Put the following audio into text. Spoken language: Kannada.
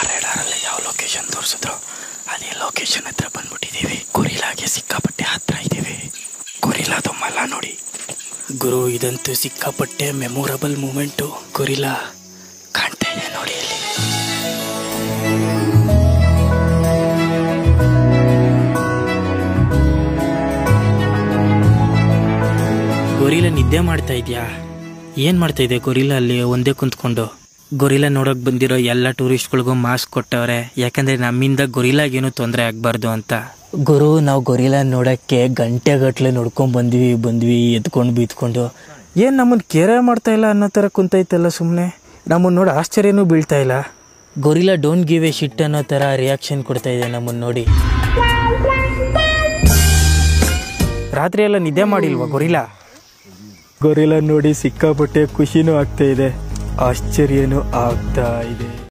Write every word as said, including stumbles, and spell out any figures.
ರೇಡಾರಲ್ಲಿ ಯಾವ ಲೊಕೇಶನ್ ತೋರಿಸಿದ್ರು ಅದೇ ಲೊಕೇಶನ್ ಹತ್ರ ಬಂದ್ಬಿಟ್ಟಿದ್ದೀವಿ. ಗೊರಿಲ್ಲಾಗೆ ಸಿಕ್ಕಾಪಟ್ಟೆ ಹತ್ರ ಇದ್ದೀವಿ. ಗೊರಿಲ್ಲಾದು ಮಲ ನೋಡಿ ಗುರು, ಇದಂತೂ ಸಿಕ್ಕಾಪಟ್ಟೆ ಮೆಮೊರಬಲ್ ಮೂಮೆಂಟು. ಗೊರಿಲ್ಲಾ ಕಾಣ್ತಾ ಇದೆ ನೋಡಿ ಇಲ್ಲಿ. ಗೊರಿಲ್ಲಾ ನಿದ್ದೆ ಮಾಡ್ತಾ ಇದೆಯಾ? ಏನು ಮಾಡ್ತಾ ಇದೆ ಗೊರಿಲ್ಲಾ ಅಲ್ಲಿ ಒಂದೇ ಕುಂತ್ಕೊಂಡು? ಗೊರಿಲ್ಲಾ ನೋಡೋಕೆ ಬಂದಿರೋ ಎಲ್ಲ ಟೂರಿಸ್ಟ್ಗಳಿಗೂ ಮಾಸ್ಕ್ ಕೊಟ್ಟವ್ರೆ, ಯಾಕಂದರೆ ನಮ್ಮಿಂದ ಗೊರಿಲ್ಲಾಗೇನು ತೊಂದರೆ ಆಗಬಾರ್ದು ಅಂತ. ಗುರು, ನಾವು ಗೊರಿಲ್ಲಾ ನೋಡೋಕ್ಕೆ ಗಂಟೆಗಟ್ಟಲೆ ನೋಡ್ಕೊಂಡು ಬಂದ್ವಿ ಬಂದ್ವಿ ಎದ್ಕೊಂಡು ಬಿದ್ಕೊಂಡು. ಏನು ನಮ್ಮನ್ನು ಕೇರೆ ಮಾಡ್ತಾ ಇಲ್ಲ ಅನ್ನೋ ಥರ ಕುಂತೈತಲ್ಲ ಸುಮ್ಮನೆ. ನಮ್ಮನ್ನು ನೋಡಿ ಆಶ್ಚರ್ಯನೂ ಬೀಳ್ತಾ ಇಲ್ಲ. Gorilla don't give a shit ಅನ್ನೋ ಥರ ರಿಯಾಕ್ಷನ್ ಕೊಡ್ತಾ ಇದೆ ನಮ್ಮನ್ನು ನೋಡಿ. ರಾತ್ರಿ ಎಲ್ಲ ನಿದ್ದೆ ಮಾಡಿಲ್ವಾ ಗೊರಿಲ್ಲಾ? ಗೊರಿಲ್ಲಾ ನೋಡಿ ಸಿಕ್ಕಾಪಟ್ಟೆ ಖುಷಿನೂ ಆಗ್ತಾ ಇದೆ, ಆಶ್ಚರ್ಯನೂ ಆಗ್ತಾ ಇದೆ.